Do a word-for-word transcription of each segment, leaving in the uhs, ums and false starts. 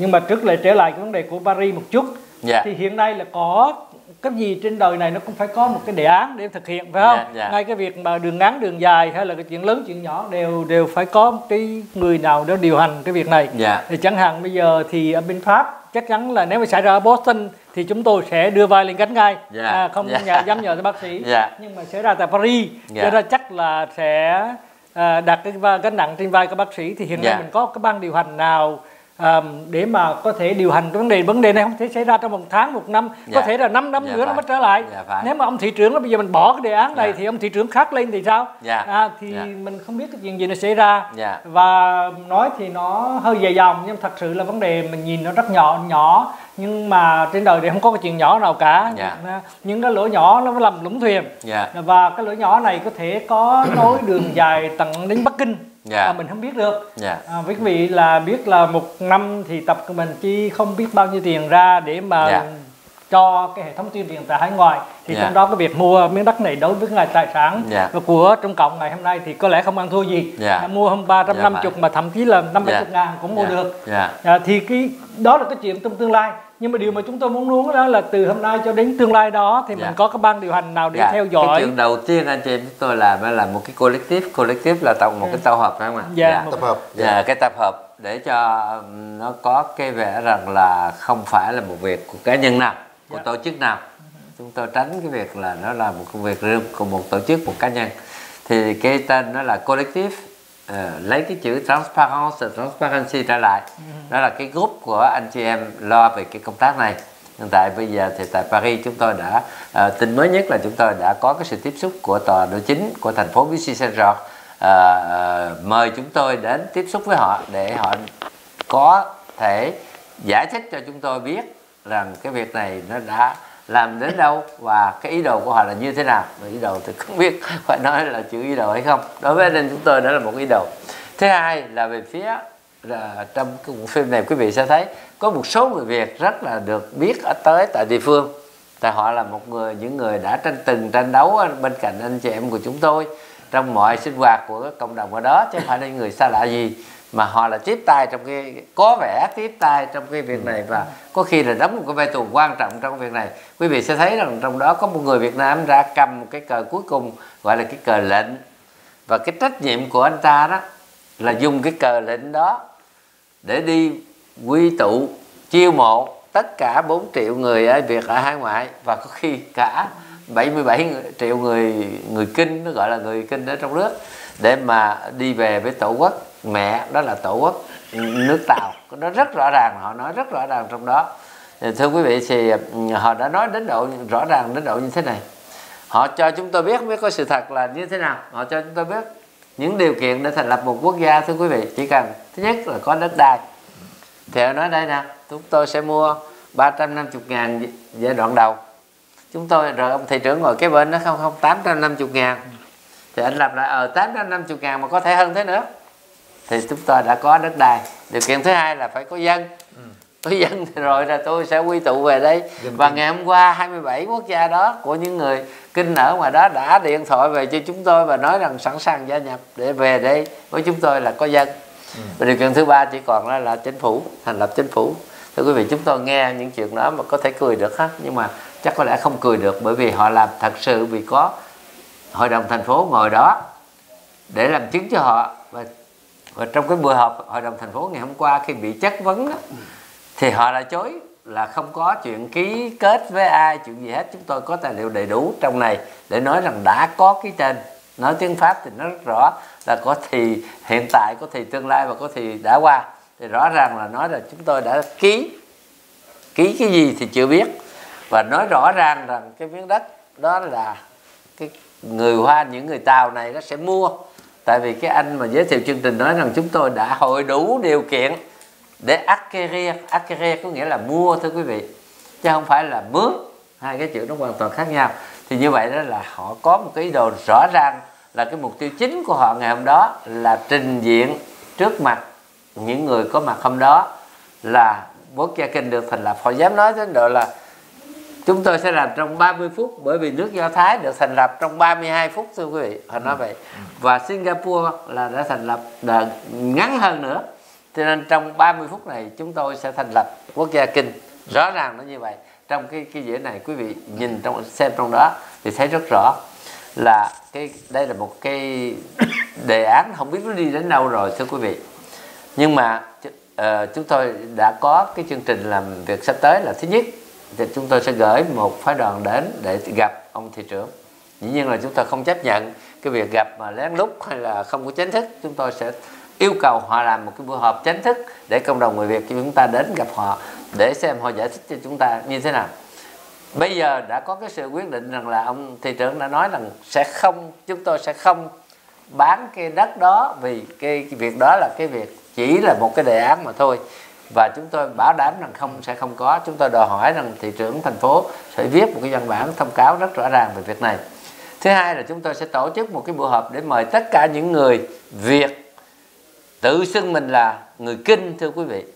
Nhưng mà trước lại trở lại cái vấn đề của Paris một chút. Yeah. Thì hiện nay là có cái gì trên đời này nó cũng phải có một cái đề án để thực hiện, phải không? Yeah, yeah. Ngay cái việc mà đường ngắn đường dài hay là cái chuyện lớn chuyện nhỏ đều đều phải có một cái người nào đó điều hành cái việc này. Yeah. Thì chẳng hạn bây giờ thì ở bên Pháp chắc chắn là nếu mà xảy ra ở Boston thì chúng tôi sẽ đưa vai lên gánh ngay. Yeah. À, không Yeah. nhà, dám nhờ tới bác sĩ. Yeah. Nhưng mà xảy ra tại Paris, Yeah. cho nên chắc là sẽ à, đặt cái vai, gánh nặng trên vai các bác sĩ. Thì hiện nay Yeah. mình có cái ban điều hành nào à, để mà có thể điều hành cái vấn đề vấn đề này không thể xảy ra trong một tháng một năm, Yeah. có thể là năm năm Yeah, nữa nó phải. mới trở lại. Yeah, phải. Nếu mà ông thị trưởng nó bây giờ mình bỏ cái đề án này Yeah. thì ông thị trưởng khác lên thì sao? Yeah. À, thì Yeah. mình không biết cái chuyện gì nó xảy ra. Yeah. Và nói thì nó hơi dài dòng nhưng thật sự là vấn đề mình nhìn nó rất nhỏ nhỏ, nhưng mà trên đời thì không có cái chuyện nhỏ nào cả. Yeah. Những cái lỗ nhỏ nó mới làm lũng thuyền. Yeah. Và cái lỗ nhỏ này có thể có nối đường dài tận đến Bắc Kinh. Yeah. Mà mình không biết được. Yeah. À, với quý vị là biết là một năm thì tập của mình chi không biết bao nhiêu tiền ra để mà Yeah. cho cái hệ thống tuyên truyền tại hải ngoại. Thì Yeah. trong đó cái việc mua miếng đất này đối với ngài tài sản Yeah. và của Trung Cộng ngày hôm nay thì có lẽ không ăn thua gì. Yeah. À, mua hơn ba trăm năm mươi Yeah, mà thậm chí là năm mươi Yeah. ngàn cũng mua Yeah. được. Yeah. À, thì cái đó là cái chuyện trong tương lai. Nhưng mà điều mà chúng tôi muốn muốn đó là từ hôm nay cho đến tương lai đó thì Yeah. mình có cái ban điều hành nào để Yeah. theo Cái dõi. chuyện đầu tiên anh chị em chúng tôi làm đó là một cái collective. Collective là tổng một cái tổ hợp, phải không ạ? Yeah. Yeah. Một- Tập hợp. Yeah, cái tập hợp để cho nó có cái vẻ rằng là không phải là một việc của cá nhân nào, của Yeah. tổ chức nào. Chúng tôi tránh cái việc là nó là một công việc riêng của một tổ chức, một cá nhân. Thì cái tên nó là collective, uh, lấy cái chữ transparency, transparency trở lại. Đó là cái group của anh chị em lo về cái công tác này. Hiện tại bây giờ thì tại Paris chúng tôi đã uh, tin mới nhất là chúng tôi đã có cái sự tiếp xúc của tòa nội chính của thành phố Vichy Saint-Georges, uh, uh, mời chúng tôi đến tiếp xúc với họ để họ có thể giải thích cho chúng tôi biết rằng cái việc này nó đã làm đến đâu và cái ý đồ của họ là như thế nào. Và ý đồ thì không biết phải nói là chữ ý đồ hay không. Đối với nên chúng tôi đó là một ý đồ. Thứ hai là về phía là trong cái bộ phim này quý vị sẽ thấy có một số người Việt rất là được biết ở tới tại địa phương. Tại họ là một người những người đã tranh từng tranh đấu bên cạnh anh chị em của chúng tôi trong mọi sinh hoạt của cộng đồng ở đó, chứ không phải là những người xa lạ gì, mà họ là tiếp tay trong cái có vẻ tiếp tay trong cái việc này và có khi là đóng một cái vai trò quan trọng trong cái việc này. Quý vị sẽ thấy rằng trong đó có một người Việt Nam ra cầm một cái cờ cuối cùng gọi là cái cờ lệnh, và cái trách nhiệm của anh ta đó là dùng cái cờ lệnh đó để đi quy tụ chiêu mộ tất cả bốn triệu người ở Việt ở hải ngoại, và có khi cả bảy mươi bảy triệu người người Kinh, nó gọi là người Kinh ở trong nước, để mà đi về với tổ quốc mẹ, đó là tổ quốc nước Tàu. Nó rất rõ ràng, họ nói rất rõ ràng trong đó. Thưa quý vị, thì họ đã nói đến độ rõ ràng đến độ như thế này. Họ cho chúng tôi biết, biết có sự thật là như thế nào. Họ cho chúng tôi biết những điều kiện để thành lập một quốc gia. Thưa quý vị, chỉ cần thứ nhất là có đất đai. Thì họ nói đây nè, chúng tôi sẽ mua ba trăm năm mươi ngàn giai đoạn đầu. Chúng tôi, rồi ông thị trưởng ngồi kế bên nó không không tám trăm năm mươi ngàn. Thì anh làm lại ở tám trăm năm mươi ngàn mà có thể hơn thế nữa. Thì chúng tôi đã có đất đai. Điều kiện thứ hai là phải có dân. Ừ. Có dân thì rồi là tôi sẽ quy tụ về đây. Dân và kinh. Ngày hôm qua hai mươi bảy quốc gia đó của những người Kinh ở ngoài đó đã điện thoại về cho chúng tôi và nói rằng sẵn sàng gia nhập để về đây với chúng tôi là có dân. Ừ. Và điều kiện thứ ba chỉ còn là, là chính phủ, thành lập chính phủ. Thưa quý vị, chúng tôi nghe những chuyện đó mà có thể cười được hết, nhưng mà chắc có lẽ không cười được, bởi vì họ làm thật sự vì có hội đồng thành phố ngồi đó để làm chứng cho họ. Và, và trong cái buổi họp hội đồng thành phố ngày hôm qua khi bị chất vấn đó, thì họ đã chối là không có chuyện ký kết với ai, chuyện gì hết. Chúng tôi có tài liệu đầy đủ trong này để nói rằng đã có ký tên. Nói tiếng Pháp thì nó rất rõ là có thì hiện tại, có thì tương lai và có thì đã qua. Thì rõ ràng là nói là chúng tôi đã ký. Ký cái gì thì chưa biết. Và nói rõ ràng rằng cái miếng đất đó là cái người Hoa, những người Tàu này nó sẽ mua. Tại vì cái anh mà giới thiệu chương trình nói rằng chúng tôi đã hội đủ điều kiện để acquérir. Acquérir có nghĩa là mua, thưa quý vị, chứ không phải là mướn. Hai cái chữ nó hoàn toàn khác nhau. Thì như vậy đó là họ có một cái ý đồ rõ ràng, là cái mục tiêu chính của họ ngày hôm đó là trình diện trước mặt những người có mặt hôm đó là quốc gia Kinh được thành lập. Họ dám nói đến độ là chúng tôi sẽ làm trong ba mươi phút, bởi vì nước Do Thái được thành lập trong ba mươi hai phút, thưa quý vị. Họ nói vậy. Và Singapore là đã thành lập ngắn hơn nữa. Cho nên trong ba mươi phút này chúng tôi sẽ thành lập Quốc gia Kinh. Rõ ràng nó như vậy. Trong cái cái dĩa này quý vị nhìn trong xem trong đó thì thấy rất rõ là cái đây là một cái đề án không biết nó đi đến đâu rồi thưa quý vị. Nhưng mà uh, chúng tôi đã có cái chương trình làm việc sắp tới là thứ nhất thì chúng tôi sẽ gửi một phái đoàn đến để gặp ông thị trưởng. Dĩ nhiên là chúng tôi không chấp nhận cái việc gặp mà lén lút hay là không có chính thức. Chúng tôi sẽ yêu cầu họ làm một cái buổi họp chính thức để cộng đồng người Việt của chúng ta đến gặp họ để xem họ giải thích cho chúng ta như thế nào. Bây giờ đã có cái sự quyết định rằng là ông thị trưởng đã nói rằng sẽ không, chúng tôi sẽ không bán cái đất đó vì cái, cái việc đó là cái việc chỉ là một cái đề án mà thôi. Và chúng tôi bảo đảm rằng không sẽ không có. Chúng tôi đòi hỏi rằng thị trưởng thành phố sẽ viết một cái văn bản thông cáo rất rõ ràng về việc này. Thứ hai là chúng tôi sẽ tổ chức một cái buổi họp để mời tất cả những người Việt tự xưng mình là người Kinh thưa quý vị.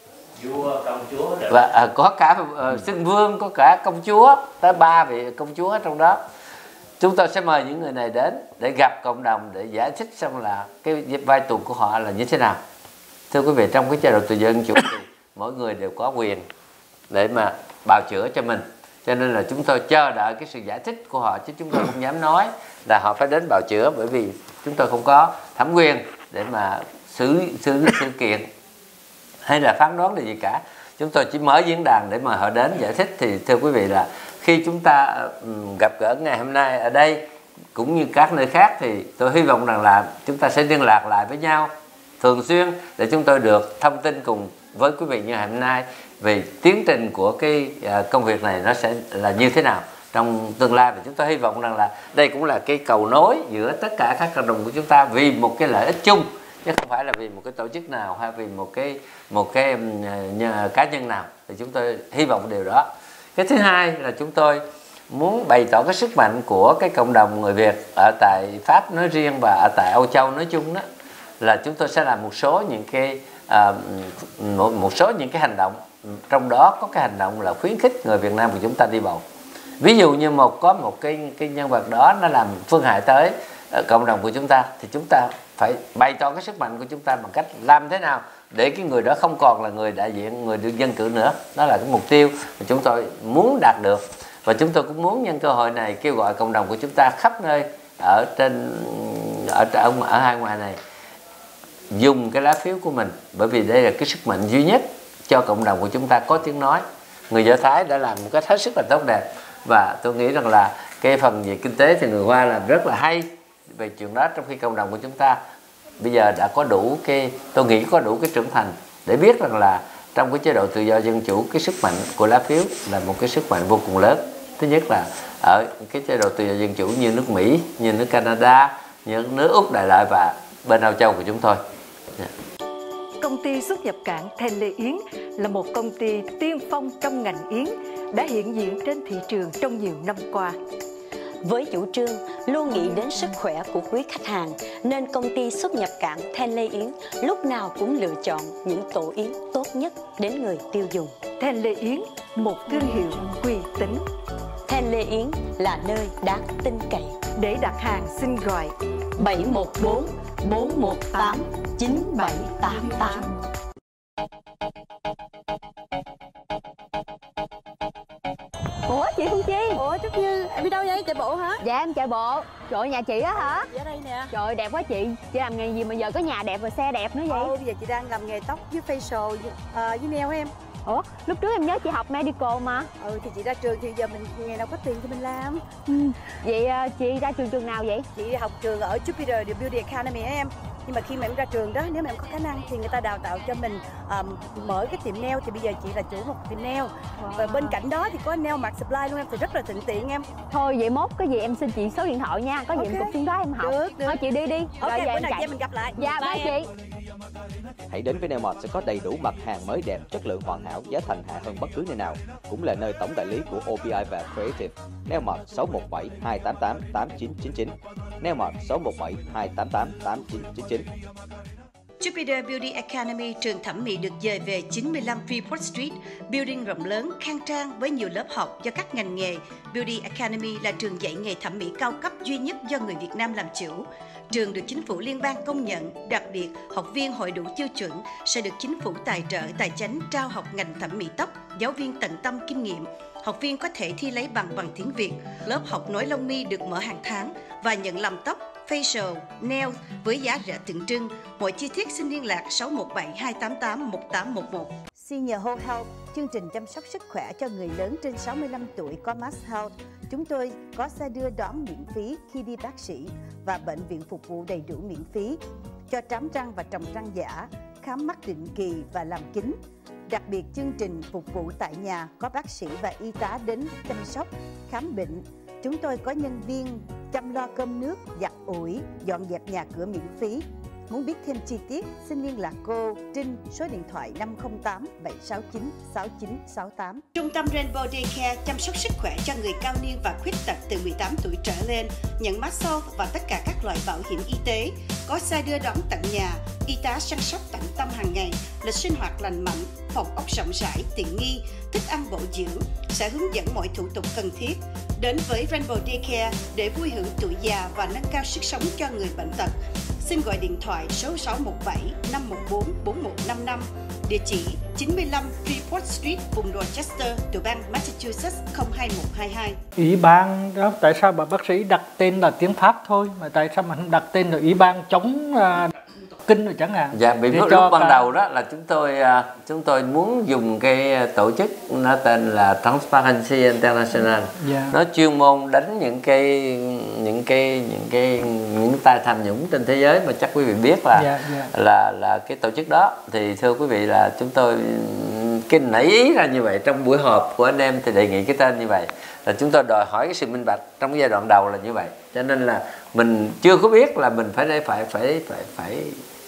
Vua công chúa và à, có cả uh, xưng vương, có cả công chúa, tới ba vị công chúa trong đó. Chúng tôi sẽ mời những người này đến để gặp cộng đồng để giải thích xem là cái vai trò của họ là như thế nào. Thưa quý vị, trong cái chế độ tự do dân chủ thì mỗi người đều có quyền để mà bào chữa cho mình. Cho nên là chúng tôi chờ đợi cái sự giải thích của họ, chứ chúng tôi không dám nói là họ phải đến bào chữa, bởi vì chúng tôi không có thẩm quyền để mà xử xử sự kiện hay là phán đoán điều gì cả. Chúng tôi chỉ mở diễn đàn để mà họ đến giải thích. Thì thưa quý vị là khi chúng ta um, gặp gỡ ngày hôm nay ở đây cũng như các nơi khác thì tôi hy vọng rằng là chúng ta sẽ liên lạc lại với nhau thường xuyên để chúng tôi được thông tin cùng với quý vị như ngày hôm nay về tiến trình của cái uh, công việc này nó sẽ là như thế nào trong tương lai. Và chúng tôi hy vọng rằng là đây cũng là cái cầu nối giữa tất cả các cộng đồng của chúng ta vì một cái lợi ích chung, chứ không phải là vì một cái tổ chức nào hay vì một cái một cái nhà, cá nhân nào. Thì chúng tôi hy vọng điều đó. Cái thứ hai là chúng tôi muốn bày tỏ cái sức mạnh của cái cộng đồng người Việt ở tại Pháp nói riêng và ở tại Âu Châu nói chung đó, là chúng tôi sẽ làm một số những cái à, một, một số những cái hành động, trong đó có cái hành động là khuyến khích người Việt Nam của chúng ta đi bầu. Ví dụ như một có một cái cái nhân vật đó nó làm phương hại tới uh, cộng đồng của chúng ta thì chúng ta phải bày tỏ cái sức mạnh của chúng ta bằng cách làm thế nào để cái người đó không còn là người đại diện, người được dân cử nữa. Đó là cái mục tiêu mà chúng tôi muốn đạt được. Và chúng tôi cũng muốn nhân cơ hội này kêu gọi cộng đồng của chúng ta khắp nơi ở trên ở ở, ở hai ngoài này dùng cái lá phiếu của mình, bởi vì đây là cái sức mạnh duy nhất cho cộng đồng của chúng ta có tiếng nói. Người Do Thái đã làm một cách hết sức là tốt đẹp, và tôi nghĩ rằng là cái phần về kinh tế thì người Hoa làm rất là hay về chuyện đó, trong khi cộng đồng của chúng ta bây giờ đã có đủ cái, tôi nghĩ có đủ cái trưởng thành để biết rằng là trong cái chế độ tự do dân chủ, cái sức mạnh của lá phiếu là một cái sức mạnh vô cùng lớn. Thứ nhất là ở cái chế độ tự do dân chủ như nước Mỹ, như nước Canada, như nước Úc Đại Lợi và bên Âu Châu của chúng tôi. Yeah. Công ty xuất nhập cảng Then Lê Yến là một công ty tiên phong trong ngành yến, đã hiện diện trên thị trường trong nhiều năm qua. Với chủ trương luôn nghĩ đến sức khỏe của quý khách hàng, nên công ty xuất nhập cảng Then Lê Yến lúc nào cũng lựa chọn những tổ yến tốt nhất đến người tiêu dùng. Then Lê Yến, một thương hiệu uy tín. Then Lê Yến là nơi đáng tin cậy. Để đặt hàng xin gọi bảy một bốn bốn một tám chín bảy tám tám. Ủa chị Phương Chi? Ủa Trúc Như, em đi đâu vậy? Chạy bộ hả? Dạ em chạy bộ. Trời ơi, nhà chị á hả? Dạ đây nè. Trời đẹp quá chị. Chị làm nghề gì mà giờ có nhà đẹp và xe đẹp nữa vậy? Ồ, bây giờ chị đang làm nghề tóc với facial với, uh, với nail em. Ủa, lúc trước em nhớ chị học medical mà. Ừ thì chị ra trường thì giờ mình ngày nào có tiền thì mình làm. Ừ. Vậy uh, chị ra trường trường nào vậy? Chị học trường ở Jupiter The Beauty Academy á em. Nhưng mà khi mà em ra trường đó, nếu mà em có khả năng thì người ta đào tạo cho mình um, mở cái tiệm nail. Thì bây giờ chị là chủ một tiệm nail. Wow. Và bên cạnh đó thì có nail mart supply luôn em, thì rất là thuận tiện em. Thôi vậy mốt cái gì em xin chị số điện thoại nha. Có gì okay. Em cũng xuống đó em học. Được, được. Thôi chị đi đi. Ok, rồi bữa nào chị em mình gặp lại. Dạ bye, bye chị. Hãy đến với Nailmart sẽ có đầy đủ mặt hàng mới đẹp, chất lượng hoàn hảo, giá thành hạ hơn bất cứ nơi nào. Cũng là nơi tổng đại lý của ô pê i và Creative. Nailmart sáu một bảy hai tám tám tám chín chín chín. Nailmart sáu một bảy hai tám tám tám chín chín chín. Jupiter Beauty Academy, trường thẩm mỹ được dời về chín mươi lăm Freeport Street, building rộng lớn, khang trang với nhiều lớp học cho các ngành nghề. Beauty Academy là trường dạy nghề thẩm mỹ cao cấp duy nhất do người Việt Nam làm chủ. trường được chính phủ liên bang công nhận. Đặc biệt, học viên hội đủ tiêu chuẩn sẽ được chính phủ tài trợ tài chánh trao học ngành thẩm mỹ tóc, giáo viên tận tâm kinh nghiệm. Học viên có thể thi lấy bằng bằng tiếng Việt. Lớp học nối lông mi được mở hàng tháng và nhận làm tóc, facial, nail với giá rẻ tượng trưng. Mọi chi tiết xin liên lạc sáu một bảy hai tám tám một tám một một. Senior Whole Health, chương trình chăm sóc sức khỏe cho người lớn trên sáu mươi lăm tuổi có Mass Health. Chúng tôi có xe đưa đón miễn phí khi đi bác sĩ và bệnh viện phục vụ đầy đủ miễn phí cho trám răng và trồng răng giả, khám mắt định kỳ và làm kính. Đặc biệt chương trình phục vụ tại nhà có bác sĩ và y tá đến chăm sóc, khám bệnh. Chúng tôi có nhân viên chăm lo cơm nước, giặt ủi, dọn dẹp nhà cửa miễn phí. Muốn biết thêm chi tiết, xin liên lạc cô Trinh số điện thoại năm không tám bảy sáu chín sáu chín sáu tám. Trung tâm Rainbow Daycare chăm sóc sức khỏe cho người cao niên và khuyết tật từ mười tám tuổi trở lên, nhận massage và tất cả các loại bảo hiểm y tế, có xe đưa đón tận nhà, y tá săn sóc tận tâm hàng ngày, lịch sinh hoạt lành mạnh, phòng ốc rộng rãi, tiện nghi, thức ăn bổ dưỡng, sẽ hướng dẫn mọi thủ tục cần thiết. Đến với Rainbow Daycare để vui hưởng tuổi già và nâng cao sức sống cho người bệnh tật. Xin gọi điện thoại số sáu một bảy năm một bốn bốn một năm năm, địa chỉ chín mươi lăm Freeport Street, vùng Rochester, tiểu bang Massachusetts không hai một hai hai. Ủy ban đó, tại sao bà bác sĩ đặt tên là tiếng Pháp thôi, mà tại sao mà không đặt tên là Ủy ban chống uh, kinh rồi chẳng hạn? Dạ, vì lúc ban cả... đầu đó là chúng tôi uh, chúng tôi muốn dùng cái tổ chức nó tên là Transparency International. Yeah. Nó chuyên môn đánh những cái những cái những cái những tay tham nhũng trên thế giới mà chắc quý vị biết là yeah, yeah. là là cái tổ chức đó. Thì thưa quý vị là chúng tôi cái nảy ý ra như vậy trong buổi họp của anh em thì đề nghị cái tên như vậy, là chúng tôi đòi hỏi cái sự minh bạch trong cái giai đoạn đầu là như vậy. Cho nên là mình chưa có biết là mình phải phải phải phải phải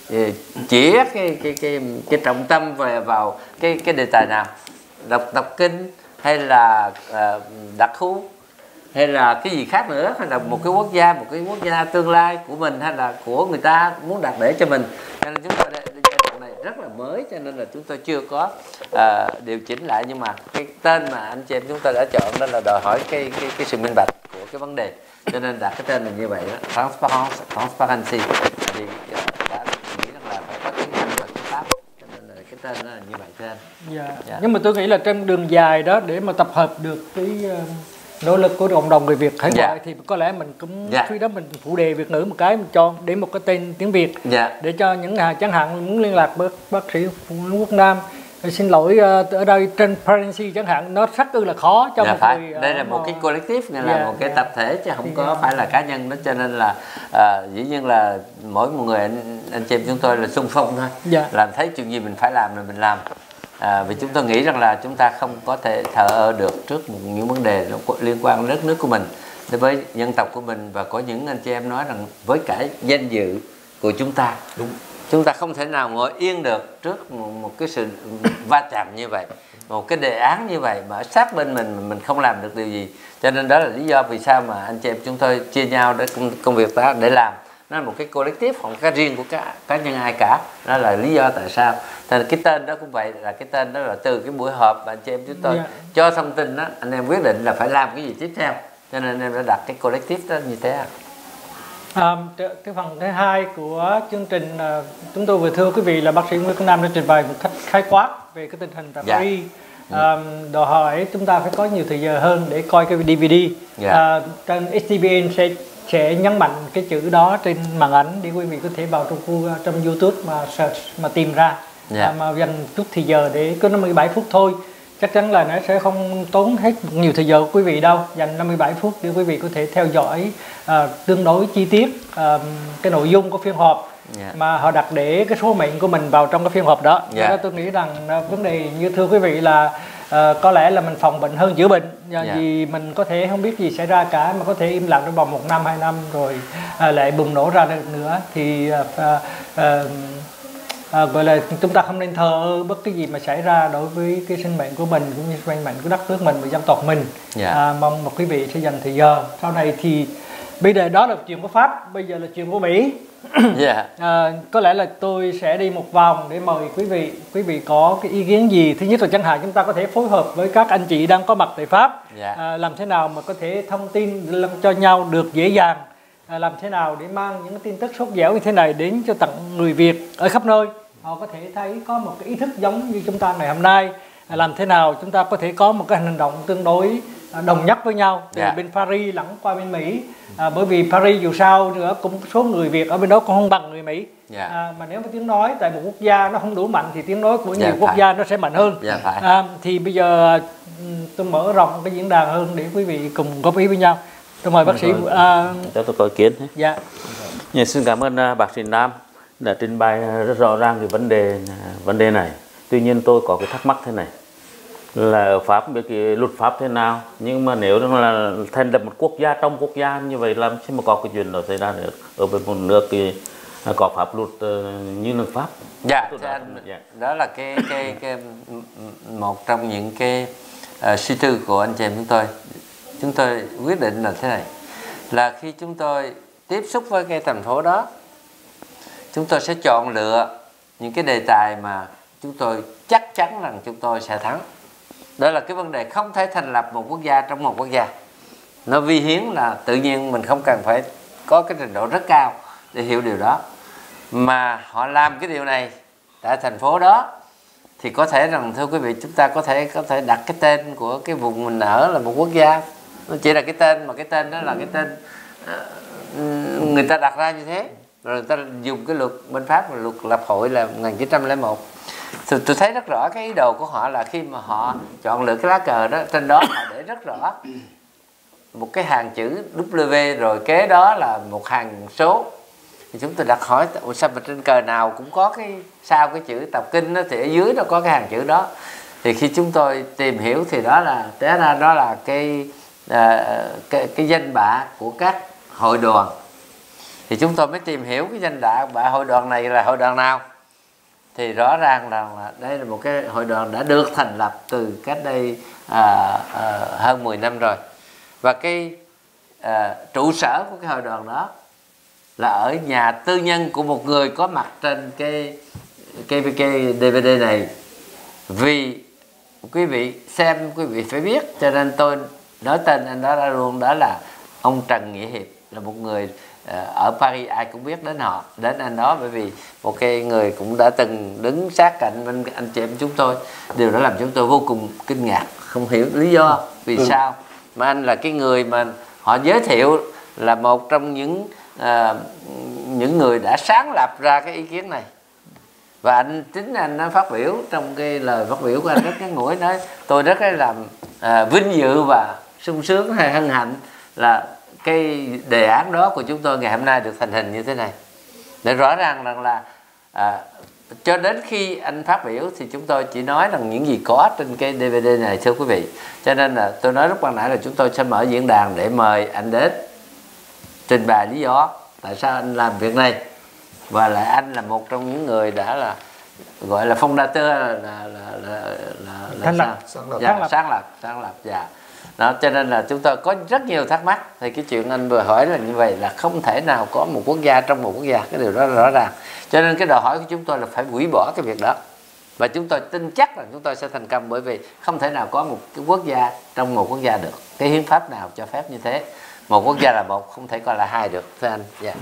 chỉ cái cái cái cái trọng tâm về vào cái cái đề tài nào, đọc đọc kinh hay là uh, đặc khu hay là cái gì khác nữa, hay là một cái quốc gia một cái quốc gia tương lai của mình hay là của người ta muốn đặt để cho mình. Cho nên chúng tôi giai đoạn này rất là mới, cho nên là chúng tôi chưa có uh, điều chỉnh lại, nhưng mà cái tên mà anh chị em chúng tôi đã chọn đó là đòi hỏi cái cái cái sự minh bạch của cái vấn đề, cho nên đặt cái tên là như vậy đó, Transparency, Transparency. Thì đã nghĩ rằng là phải có tiếng Anh và tiếng Pháp, cho nên là cái tên nó là như vậy tên. Dạ. Dạ. Nhưng mà tôi nghĩ là trên đường dài đó để mà tập hợp được cái uh, nỗ lực của cộng đồng người Việt hải ngoại, dạ. thì có lẽ mình cũng dạ. khi đó mình phụ đề Việt ngữ một cái, mình cho để một cái tên tiếng Việt, dạ. để cho những à, chẳng hạn muốn liên lạc với bác sĩ phụ nữ Quốc Nam, xin lỗi ở đây Transparency chẳng hạn, nó rất ư là khó cho dạ, một phải. người. Đây là một cái collective, này yeah, là một cái yeah. tập thể chứ không thì có yeah. phải là cá nhân đó, cho nên là à, dĩ nhiên là mỗi một người anh, anh chị em chúng tôi là xung phong thôi, yeah. làm thấy chuyện gì mình phải làm là mình làm. À, vì chúng tôi nghĩ rằng là chúng ta không có thể thờ ơ được trước một những vấn đề liên quan đến đất nước của mình, đối với dân tộc của mình, và có những anh chị em nói rằng với cả danh dự của chúng ta. Đúng. Chúng ta không thể nào ngồi yên được trước một, một cái sự va chạm như vậy, một cái đề án như vậy mà sát bên mình mình không làm được điều gì. Cho nên đó là lý do vì sao mà anh chị em chúng tôi chia nhau để công, công việc đó để làm. Nó là một cái collective, không có riêng của cá, cá nhân ai cả. Đó là lý do tại sao. Thì cái tên đó cũng vậy, là cái tên đó là từ cái buổi họp mà anh chị em chúng tôi yeah. cho thông tin đó, anh em quyết định là phải làm cái gì tiếp theo. Cho nên anh em đã đặt cái collective đó như thế. À, cái phần thứ hai của chương trình chúng tôi vừa thưa quý vị là bác sĩ Nguyễn Công Nam đã trình bày một cách khái quát về cái tình hình tại dạ. Paris. À, đòi hỏi chúng ta phải có nhiều thời giờ hơn để coi cái đê vê đê. Dạ. À, trên ét tê bê en sẽ sẽ nhấn mạnh cái chữ đó trên màn ảnh để quý vị có thể vào trong khu trong YouTube mà search mà tìm ra. Dạ. À, mà dành chút thời giờ để có năm mươi bảy phút thôi. Chắc chắn là nó sẽ không tốn hết nhiều thời giờ của quý vị đâu, dành năm mươi bảy phút để quý vị có thể theo dõi uh, tương đối chi tiết uh, cái nội dung của phiên họp yeah. mà họ đặt để cái số mệnh của mình vào trong cái phiên họp đó. Yeah. Đó tôi nghĩ rằng uh, vấn đề như thưa quý vị là uh, có lẽ là mình phòng bệnh hơn chữa bệnh, yeah. vì mình có thể không biết gì xảy ra cả, mà có thể im lặng trong vòng một năm hai năm rồi uh, lại bùng nổ ra được nữa thì uh, uh, À, gọi là chúng ta không nên thờ ơ bất cái gì mà xảy ra đối với cái sinh mệnh của mình cũng như sinh mệnh của đất nước mình và dân tộc mình. Yeah. À, mong một quý vị sẽ dành thời giờ. Sau này thì bây giờ đó là chuyện của Pháp, bây giờ là chuyện của Mỹ. Yeah. À, có lẽ là tôi sẽ đi một vòng để mời quý vị, quý vị có cái ý kiến gì. Thứ nhất là chẳng hạn chúng ta có thể phối hợp với các anh chị đang có mặt tại Pháp, yeah. à, làm thế nào mà có thể thông tin cho nhau được dễ dàng. làm thế nào để mang những tin tức sốt dẻo như thế này đến cho tận người Việt ở khắp nơi. Họ có thể thấy có một cái ý thức giống như chúng ta ngày hôm nay, làm thế nào chúng ta có thể có một cái hành động tương đối đồng nhất với nhau từ yeah. bên Paris lẫn qua bên Mỹ, à, bởi vì Paris dù sao nữa cũng số người Việt ở bên đó cũng không bằng người Mỹ, yeah. à, mà nếu mà tiếng nói tại một quốc gia nó không đủ mạnh thì tiếng nói của nhiều yeah, quốc phải. gia nó sẽ mạnh hơn. Yeah, phải. À, thì bây giờ tôi mở rộng cái diễn đàn hơn để quý vị cùng góp ý với nhau. Tôi mời bác sĩ. À... Cho tôi có ý kiến. Dạ. Yeah, xin cảm ơn uh, bác sĩ Nam đã trình bày rất rõ ràng cái vấn đề uh, vấn đề này. Tuy nhiên tôi có cái thắc mắc thế này, là ở Pháp biết cái luật pháp thế nào, nhưng mà nếu là thành lập một quốc gia trong quốc gia như vậy làm sao mà có cái chuyện đó xảy ra được ở bên một nước thì có pháp luật như nước Pháp. Dạ, đó, anh, dạ. đó là cái cái cái một trong những cái uh, suy tư của anh chị em chúng tôi. Chúng tôi quyết định là thế này, là khi chúng tôi tiếp xúc với cái thành phố đó, chúng tôi sẽ chọn lựa những cái đề tài mà chúng tôi chắc chắn rằng chúng tôi sẽ thắng. Đó là cái vấn đề không thể thành lập một quốc gia trong một quốc gia. Nó vi hiến là tự nhiên mình không cần phải có cái trình độ rất cao để hiểu điều đó. Mà họ làm cái điều này tại thành phố đó thì có thể rằng thưa quý vị, chúng ta có thể có thể đặt cái tên của cái vùng mình ở là một quốc gia. Nó chỉ là cái tên, mà cái tên đó là cái tên người ta đặt ra như thế. Rồi người ta dùng cái luật bên Pháp là luật lập hội là một nghìn chín trăm lẻ một. Tôi, tôi thấy rất rõ cái ý đồ của họ là khi mà họ chọn lựa cái lá cờ đó, trên đó họ để rất rõ một cái hàng chữ W, rồi kế đó là một hàng số. Thì chúng tôi đặt hỏi sao mà trên cờ nào cũng có cái sau cái chữ tập kinh đó, thì ở dưới nó có cái hàng chữ đó. Thì khi chúng tôi tìm hiểu thì đó là té ra đó là cái, à, cái cái danh bạ của các hội đoàn. Thì chúng tôi mới tìm hiểu cái danh bạ hội đoàn này là hội đoàn nào. Thì rõ ràng là đây là một cái hội đoàn đã được thành lập từ cách đây à, à, hơn mười năm rồi. Và cái à, trụ sở của cái hội đoàn đó là ở nhà tư nhân của một người có mặt trên cái cái cái đê vê đê này. Vì quý vị xem, quý vị phải biết, cho nên tôi nói tên anh đó ra luôn, đó là ông Trần Nghĩa Hiệp, là một người ở Paris, ai cũng biết đến họ, đến anh đó, bởi vì một cái người cũng đã từng đứng sát cạnh bên anh chị em chúng tôi. Điều đó làm chúng tôi vô cùng kinh ngạc, không hiểu lý do vì ừ. sao mà anh là cái người mà họ giới thiệu là một trong những à, những người đã sáng lập ra cái ý kiến này. Và anh chính anh đã phát biểu trong cái lời phát biểu của anh rất ngắn ngủi, nói tôi rất là làm à, vinh dự và sung sướng hay hân hạnh là cái đề án đó của chúng tôi ngày hôm nay được thành hình như thế này. Để rõ ràng rằng là à, cho đến khi anh phát biểu thì chúng tôi chỉ nói rằng những gì có trên cái đê vê đê này, thưa quý vị. Cho nên là tôi nói lúc ban nãy là chúng tôi sẽ mở diễn đàn để mời anh đến trình bày lý do tại sao anh làm việc này, và lại anh là một trong những người đã là gọi là fondateur, là là là là, là, là lập, sáng lập, dạ, sáng lập, sáng lập, dạ. Đó, cho nên là chúng tôi có rất nhiều thắc mắc. Thì cái chuyện anh vừa hỏi là như vậy, là không thể nào có một quốc gia trong một quốc gia, cái điều đó rõ ràng. Cho nên cái đòi hỏi của chúng tôi là phải hủy bỏ cái việc đó. Và chúng tôi tin chắc là chúng tôi sẽ thành công, bởi vì không thể nào có một cái quốc gia trong một quốc gia được. Cái hiến pháp nào cho phép như thế. Một quốc gia là một, không thể coi là hai được, thưa anh. Yeah.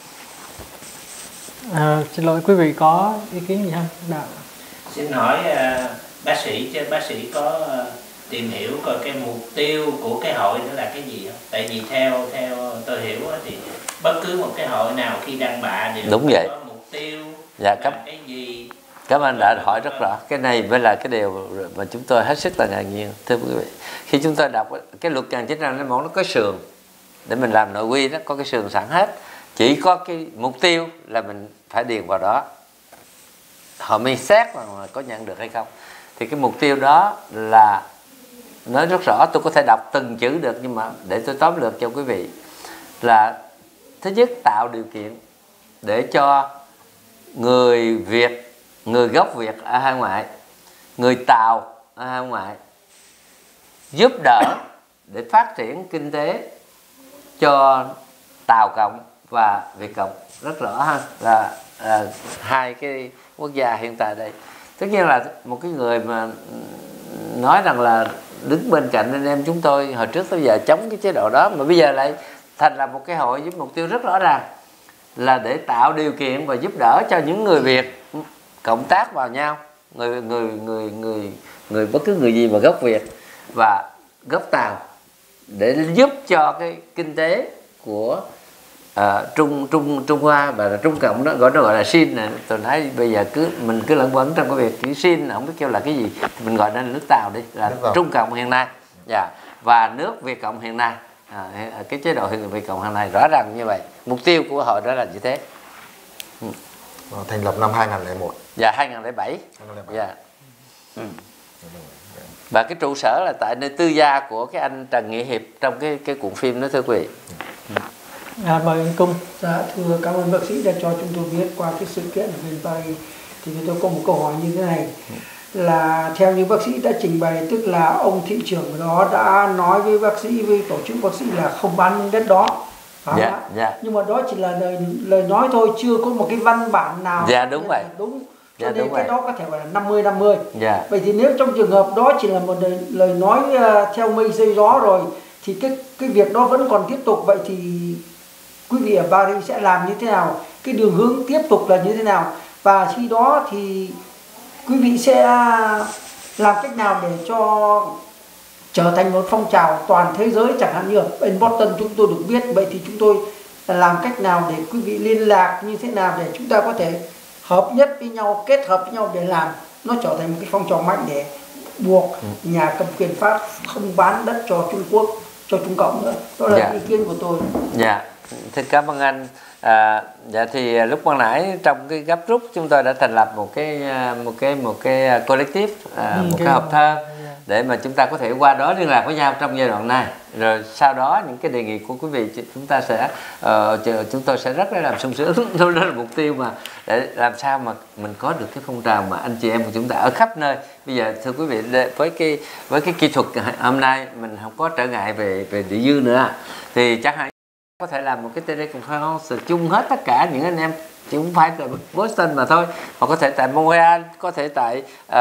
À, xin lỗi quý vị có ý kiến gì không? Đạo. Xin hỏi uh, bác sĩ chứ bác sĩ có uh, tìm hiểu coi cái mục tiêu của cái hội đó là cái gì không? Tại vì theo theo tôi hiểu thì bất cứ một cái hội nào khi đăng bạ đều đúng vậy. Có mục tiêu, dạ, cảm, cái gì. Cảm ơn đã hỏi rất rõ. Cái này mới là cái điều mà chúng tôi hết sức là ngạc nhiên, thưa quý vị. Khi chúng tôi đọc cái luật một nghìn chín trăm lẻ một, nó có sườn để mình làm nội quy, đó có cái sườn sẵn hết. Chỉ có cái mục tiêu là mình phải điền vào đó, họ mới xét là có nhận được hay không. Thì cái mục tiêu đó là nói rất rõ, tôi có thể đọc từng chữ được, nhưng mà để tôi tóm lược cho quý vị là thứ nhất, tạo điều kiện để cho người Việt, người gốc Việt ở hải ngoại, người Tàu ở hải ngoại giúp đỡ để phát triển kinh tế cho Tàu Cộng và Việt Cộng. Rất rõ ha, là à, hai cái quốc gia hiện tại đây. Tất nhiên là một cái người mà nói rằng là đứng bên cạnh anh em chúng tôi hồi trước tới giờ chống cái chế độ đó, mà bây giờ lại thành lập một cái hội với mục tiêu rất rõ ràng là để tạo điều kiện và giúp đỡ cho những người Việt cộng tác vào nhau, người người người người người bất cứ người gì mà gốc Việt và gốc Tàu, để giúp cho cái kinh tế của uh, Trung Trung Trung Hoa và Trung Cộng đó, gọi nó gọi là Xin này. Tôi nói bây giờ cứ mình cứ lẫn quẩn trong cái việc chữ Xin, không biết kêu là cái gì, mình gọi nó là nước Tàu đi, là Trung Cộng hiện nay, yeah. Và nước Việt Cộng hiện nay, à, cái chế độ hiện Việt Cộng hiện nay rõ ràng như vậy. Mục tiêu của hội đó là như thế. Ừ. Thành lập năm hai nghìn lẻ một. Dạ, hai nghìn lẻ bảy. Dạ. Ừ. Và cái trụ sở là tại nơi tư gia của cái anh Trần Nghĩa Hiệp trong cái cái cuộn phim đó, thưa quý vị. À, mời anh Cung. Dạ, thưa cảm ơn bác sĩ đã cho chúng tôi biết qua cái sự kiện ở bên Paris. Thì tôi có một câu hỏi như thế này, là theo như bác sĩ đã trình bày, tức là ông thị trưởng đó đã nói với bác sĩ, với tổ chức bác sĩ là không bán miếng đất đó. Dạ, dạ. Nhưng mà đó chỉ là lời lời nói thôi, chưa có một cái văn bản nào. Dạ đúng vậy. Đúng. Cho dạ, nên đúng cái vậy. đó có thể gọi là năm mươi năm mươi. Dạ. Vậy thì nếu trong trường hợp đó chỉ là một lời, lời nói uh, theo mây xây gió rồi, thì cái cái việc đó vẫn còn tiếp tục. Vậy thì quý vị ở Paris sẽ làm như thế nào? Cái đường hướng tiếp tục là như thế nào? Và khi đó thì quý vị sẽ làm cách nào để cho trở thành một phong trào toàn thế giới, chẳng hạn như ở bên Boston chúng tôi được biết. Vậy thì chúng tôi làm cách nào để quý vị liên lạc như thế nào để chúng ta có thể hợp nhất với nhau, kết hợp với nhau để làm nó trở thành một cái phong trào mạnh để buộc nhà cầm quyền Pháp không bán đất cho Trung Quốc, cho Trung Cộng nữa. Đó là dạ. ý kiến của tôi. Dạ, xin cảm ơn anh. À, dạ thì lúc ban nãy trong cái gấp rút chúng tôi đã thành lập một cái một cái một cái collective, à, ừ, một cái cái hộp thơ để mà chúng ta có thể qua đó liên lạc với nhau trong giai đoạn này. Rồi sau đó những cái đề nghị của quý vị chúng ta sẽ uh, chúng tôi sẽ rất là làm sung sướng. Đó là mục tiêu mà để làm sao mà mình có được cái phong trào mà anh chị em của chúng ta ở khắp nơi. Bây giờ thưa quý vị, với cái với cái kỹ thuật hôm nay mình không có trở ngại về về địa dư nữa, thì chẳng hạn có thể làm một cái teleconference chung hết tất cả những anh em, chứ không phải tại Boston mà thôi, mà có thể tại Montreal, có thể tại uh,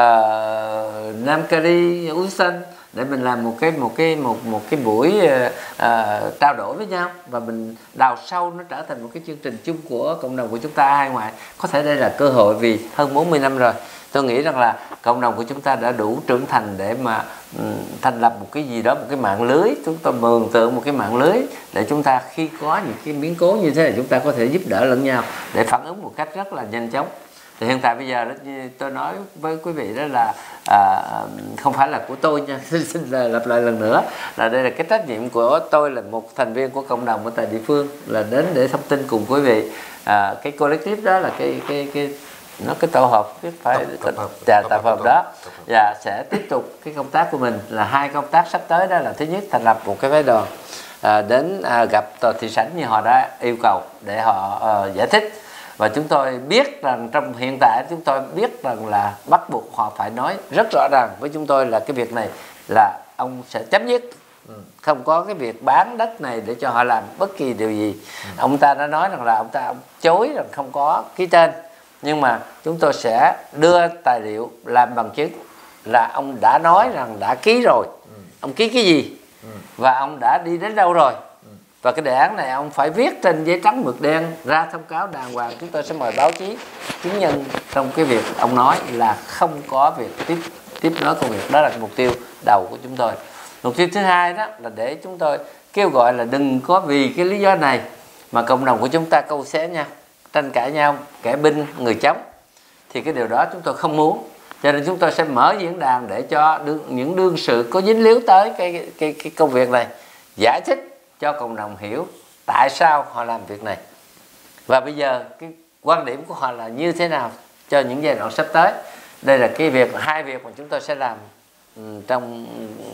Nam Cali, Houston, để mình làm một cái một cái một một cái buổi uh, uh, trao đổi với nhau và mình đào sâu nó trở thành một cái chương trình chung của cộng đồng của chúng ta hai ngoại. Có thể đây là cơ hội, vì hơn bốn mươi năm rồi tôi nghĩ rằng là cộng đồng của chúng ta đã đủ trưởng thành để mà um, thành lập một cái gì đó, một cái mạng lưới. Chúng tôi mường tượng một cái mạng lưới để chúng ta khi có những cái biến cố như thế này chúng ta có thể giúp đỡ lẫn nhau để phản ứng một cách rất là nhanh chóng. Thì hiện tại bây giờ đó, như tôi nói với quý vị đó là à, không phải là của tôi nha, xin lặp lại lần nữa là đây là cái trách nhiệm của tôi là một thành viên của cộng đồng ở tại địa phương, là đến để thông tin cùng quý vị. À, cái collective đó là cái cái cái nó cái tổ hợp biết phải tập, tập hợp đó và sẽ tiếp tục cái công tác của mình là hai công tác sắp tới. Đó là thứ nhất, thành lập một cái phái đoàn à, đến à, gặp tòa thị sảnh như họ đã yêu cầu để họ à, giải thích. Và chúng tôi biết rằng trong hiện tại chúng tôi biết rằng là bắt buộc họ phải nói rất rõ ràng với chúng tôi là cái việc này là ông sẽ chấm dứt, không có cái việc bán đất này để cho họ làm bất kỳ điều gì. Ông ta đã nói rằng là ông ta ông chối rằng không có ký tên, nhưng mà chúng tôi sẽ đưa tài liệu làm bằng chứng là ông đã nói rằng đã ký rồi, ông ký cái gì và ông đã đi đến đâu rồi. Và cái đề án này ông phải viết trên giấy trắng mực đen ra thông cáo đàng hoàng. Chúng tôi sẽ mời báo chí chứng nhân trong cái việc ông nói là không có việc tiếp tiếp nối công việc. Đó là mục tiêu đầu của chúng tôi. Mục tiêu thứ hai đó là để chúng tôi kêu gọi là đừng có vì cái lý do này mà cộng đồng của chúng ta câu xé nhau, tranh cãi nhau, kẻ binh người chống. Thì cái điều đó chúng tôi không muốn. Cho nên chúng tôi sẽ mở diễn đàn để cho đương, những đương sự có dính líu tới cái, cái, cái, cái công việc này giải thích cho cộng đồng hiểu tại sao họ làm việc này và bây giờ cái quan điểm của họ là như thế nào cho những giai đoạn sắp tới. Đây là cái việc hai việc mà chúng tôi sẽ làm trong,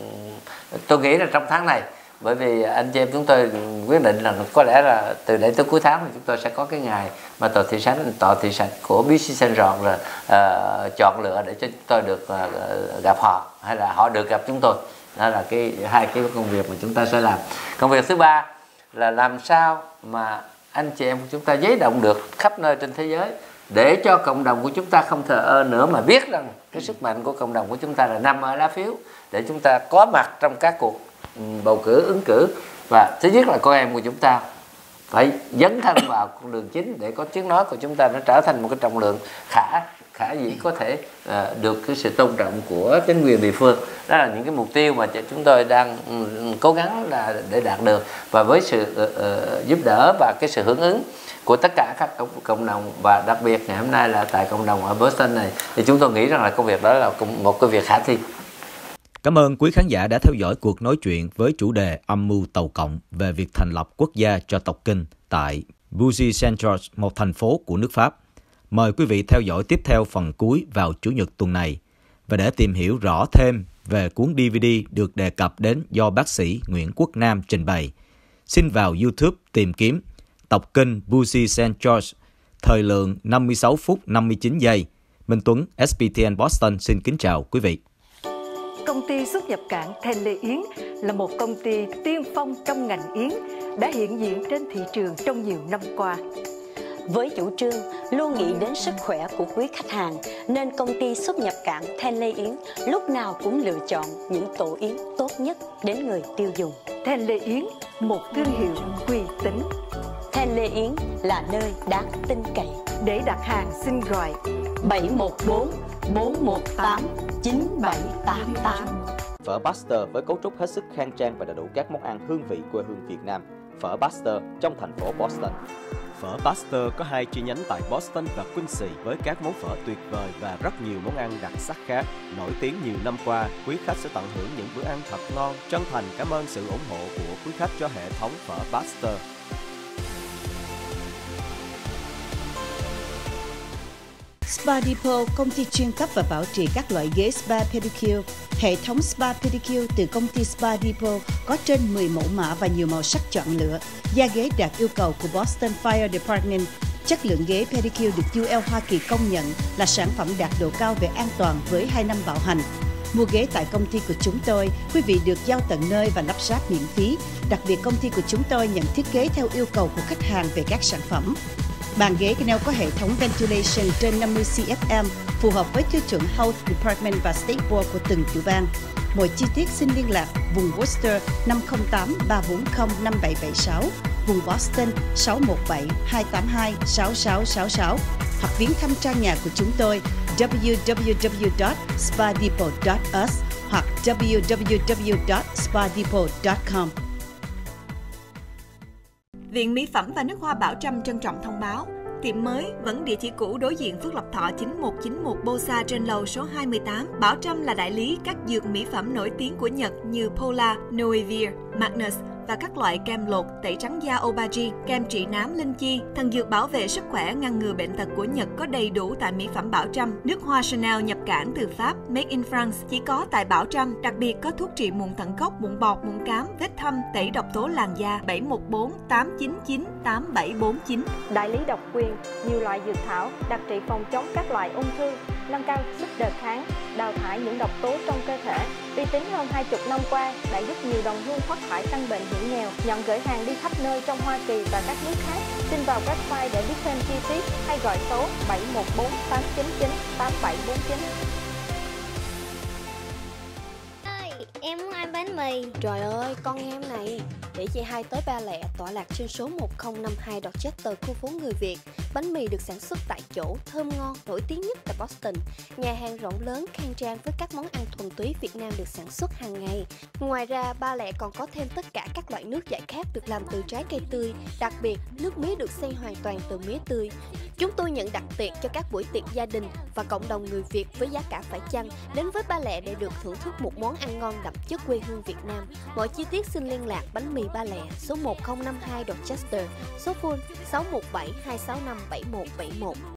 tôi nghĩ là trong tháng này, bởi vì anh chị em chúng tôi quyết định là có lẽ là từ đây tới cuối tháng thì chúng tôi sẽ có cái ngày mà tòa thị sảnh tòa thị sảnh của bê xê Saint John là uh, chọn lựa để cho chúng tôi được uh, gặp họ hay là họ được gặp chúng tôi. Đó là cái hai cái công việc mà chúng ta sẽ làm. Công việc thứ ba là làm sao mà anh chị em của chúng ta giấy động được khắp nơi trên thế giới để cho cộng đồng của chúng ta không thờ ơ nữa, mà biết rằng cái sức mạnh của cộng đồng của chúng ta là nằm ở lá phiếu, để chúng ta có mặt trong các cuộc bầu cử ứng cử Và thứ nhất là con em của chúng ta phải dấn thân vào con đường chính để có tiếng nói của chúng ta nó trở thành một cái trọng lượng khả khả dĩ có thể uh, được cái sự tôn trọng của chính quyền địa phương. Đó là những cái mục tiêu mà chúng tôi đang um, cố gắng là để đạt được, và với sự uh, uh, giúp đỡ và cái sự hưởng ứng của tất cả các cộng đồng, và đặc biệt ngày hôm nay là tại cộng đồng ở Boston này, thì chúng tôi nghĩ rằng là công việc đó là một cái việc khả thi. Cảm ơn quý khán giả đã theo dõi cuộc nói chuyện với chủ đề âm mưu Tàu Cộng về việc thành lập quốc gia cho tộc Kinh tại Bussy-Saint-Georges, một thành phố của nước Pháp. Mời quý vị theo dõi tiếp theo phần cuối vào Chủ nhật tuần này. Và để tìm hiểu rõ thêm về cuốn đê vê đê được đề cập đến do bác sĩ Nguyễn Quốc Nam trình bày, xin vào YouTube tìm kiếm Tộc Kinh Bussy-Saint-Georges, thời lượng năm mươi sáu phút năm mươi chín giây. Minh Tuấn, ét pê tê en Boston xin kính chào quý vị. Công ty xuất nhập cảng Thenley Yến là một công ty tiên phong trong ngành yến, đã hiện diện trên thị trường trong nhiều năm qua. Với chủ trương luôn nghĩ đến sức khỏe của quý khách hàng, nên công ty xuất nhập cảng Thenley Yến lúc nào cũng lựa chọn những tổ yến tốt nhất đến người tiêu dùng. Thenley Yến, một thương hiệu uy tín. Thenley Yến là nơi đáng tin cậy. Để đặt hàng xin gọi bảy một bốn bốn một tám chín bảy tám tám. Phở Baxter với cấu trúc hết sức khang trang và đầy đủ các món ăn hương vị quê hương Việt Nam. Phở Baxter trong thành phố Boston. Phở Baxter có hai chi nhánh tại Boston và Quincy với các món phở tuyệt vời và rất nhiều món ăn đặc sắc khác. Nổi tiếng nhiều năm qua, quý khách sẽ tận hưởng những bữa ăn thật ngon. Chân thành cảm ơn sự ủng hộ của quý khách cho hệ thống phở Baxter. Spa Depot, công ty chuyên cấp và bảo trì các loại ghế spa pedicure. Hệ thống spa pedicure từ công ty Spa Depot có trên mười mẫu mã và nhiều màu sắc chọn lựa. Da ghế đạt yêu cầu của Boston Fire Department. Chất lượng ghế pedicure được u lờ Hoa Kỳ công nhận là sản phẩm đạt độ cao về an toàn với hai năm bảo hành. Mua ghế tại công ty của chúng tôi, quý vị được giao tận nơi và lắp ráp miễn phí. Đặc biệt công ty của chúng tôi nhận thiết kế theo yêu cầu của khách hàng về các sản phẩm. Bàn ghế Canal có hệ thống ventilation trên năm mươi xi ép em, phù hợp với tiêu chuẩn Health Department và State Board của từng tiểu bang. Mọi chi tiết xin liên lạc vùng Worcester năm không tám ba bốn không năm bảy bảy sáu, vùng Boston sáu một bảy hai tám hai sáu sáu sáu sáu, hoặc viếng thăm trang nhà của chúng tôi w w w chấm spa depot chấm u s hoặc w w w chấm spa depot chấm com. Viện Mỹ phẩm và nước hoa Bảo Trâm trân trọng thông báo, tiệm mới vẫn địa chỉ cũ đối diện Phước Lộc Thọ chín một chín một Bosa trên lầu số hai mươi tám. Bảo Trâm là đại lý các dược mỹ phẩm nổi tiếng của Nhật như Pola, Noevir, Magnus và các loại kem lột, tẩy trắng da Obagi, kem trị nám linh chi, thần dược bảo vệ sức khỏe ngăn ngừa bệnh tật của Nhật có đầy đủ tại mỹ phẩm Bảo Trâm. Nước hoa Chanel nhập cảng từ Pháp, made in France chỉ có tại Bảo Trâm. Đặc biệt có thuốc trị mụn thận cốc, mụn bọt, mụn cám, vết thâm, tẩy độc tố làn da. Bảy một bốn tám chín chín tám bảy bốn chín. Đại lý độc quyền, nhiều loại dược thảo, đặc trị phòng chống các loại ung thư, nâng cao sức đề kháng, đào thải những độc tố trong cơ thể. Uy tín hơn hai mươi năm qua đã giúp nhiều đồng hương thoát khỏi căn bệnh hiểm nghèo, nhận gửi hàng đi khắp nơi trong Hoa Kỳ và các nước khác. Xin vào website để biết thêm chi tiết hay gọi số bảy một bốn tám chín chín tám bảy bốn chín. Ơi, em muốn ăn bánh mì. Trời ơi, con em này. Để chị hai tới Ba Lẹ, tọa lạc trên số một không năm hai Dorchester, khu phố người Việt. Bánh mì được sản xuất tại chỗ, thơm ngon, nổi tiếng nhất tại Boston. Nhà hàng rộng lớn, khang trang với các món ăn thuần túy Việt Nam được sản xuất hàng ngày. Ngoài ra, Ba Lẹ còn có thêm tất cả các loại nước giải khát được làm từ trái cây tươi. Đặc biệt, nước mía được xây hoàn toàn từ mía tươi. Chúng tôi nhận đặc tiệc cho các buổi tiệc gia đình và cộng đồng người Việt với giá cả phải chăng. Đến với Ba Lẹ để được thưởng thức một món ăn ngon đậm chất quê hương Việt Nam. Mọi chi tiết xin liên lạc bánh mì Ba Lẹ, số một không năm hai Dorchester, số phone sáu một bảy hai sáu năm bảy một bảy một.